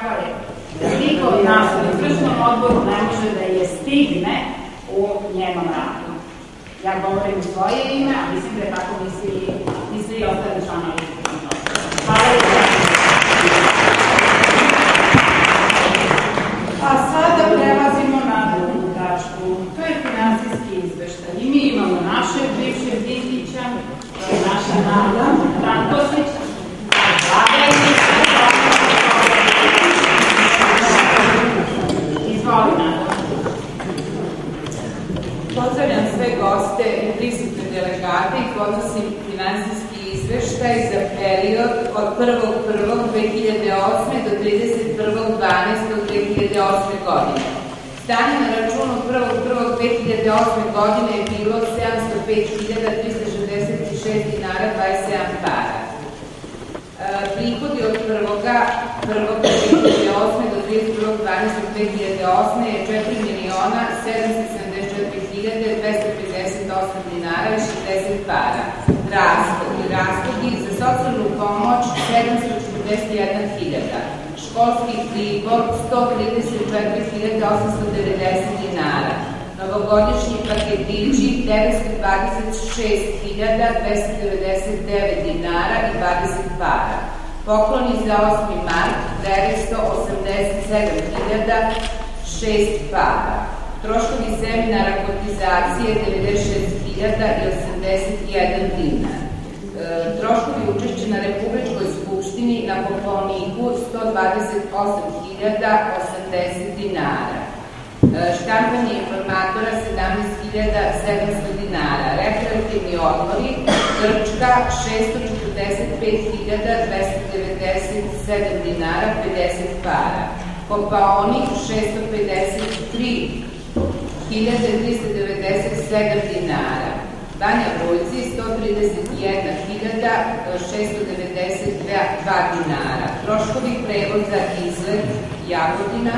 kakva je. Niko od nas u izvršnom odboru ne može da je stigne u njenom radu. Ja govorim u svoje ime, a mislim da je tako misli i ostali članovi. Hvala lijepo. A sada prelazimo na drugu tačku. To je finansijski izveštaj. I mi imamo našeg bivšeg Dinkića, to je naša Nada Frankosić. Izvoli, Nada. Pozdravljam sve goste i prisutne delegate i podnosim finansijski izveštaj za period od 1.1.2008. do 31.12.2008. godine. Stanje na računu 1.1.2008. godine je bilo 705.366 dinara 27 para. Prihodi od 1.1.2008. do 31.12.2008. je 4.774.258 dinara i 60 para. Rashodi za socijalnu pomoć 741.000, školski pribor 134.890 dinara, novogodišnji paketići 926.299 dinara i 20 para, pokloni za 8. mart 987.006 para, troškovi seminara kotizacije 96.081 dinar, troškovi učešća na Republičkoj skupštini na Kopaoniku 128.080 dinara, štampanje informatora 17.700 dinara, rekreativni odmori Grčka 645.297 dinara 50 para, Kopaonik 653.397 dinara, Banja Vojci 131.692 dinara, troškovi prevoza izlet Jagodina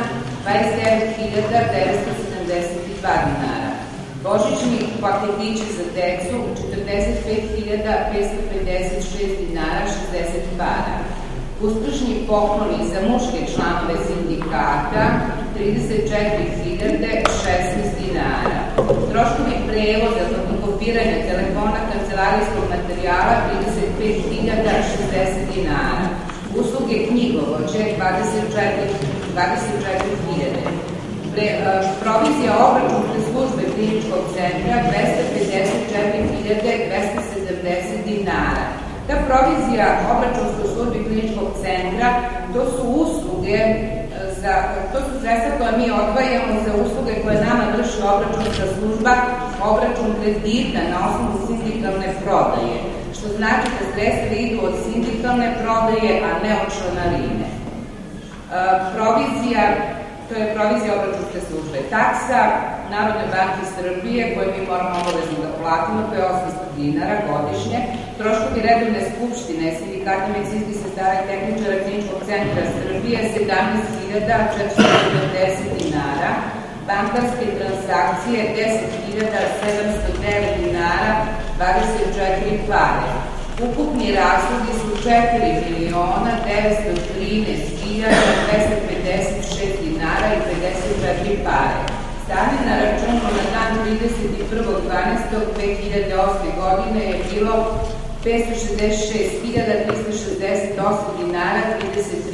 29.972 dinara, božićni paketići za decu 45.556 dinara 60 para, uskršnji pokloni za muške članove sindikata 34.016 dinara, troškovi prevoza fotokopiranja telefona kancelarijskog materijala 35.060 dinara, usluge knjigovođe 24.000, provizija obračunske službe kliničkog centra 254.270 dinara. Ta provizija obračunskoj službi kliničkog centra, to su usluge, to su sredstva koje mi odvajamo za usluge koje nama vrši obračunska služba, obračun kredita na osnovu sindikalne prodaje, što znači da sredstva idu od sindikalne prodaje, a ne od članarine. To je provizija obračunske službe. Taksa Narodne banke Srbije, koje mi moramo obavezno da platimo, to je 800 dinara godišnje, troškovi redovne skupštine sindikata medicinskih sestara i tehničara kliničkog centra Srbije 17.490 dinara, bankarske transakcije 10.709 dinara 24 pare. Ukupni rashodi su 4.913.256 dinara i 54 pare. Stanje na računu na dan 31.12.2008. godine je bilo 566.368 dinara 33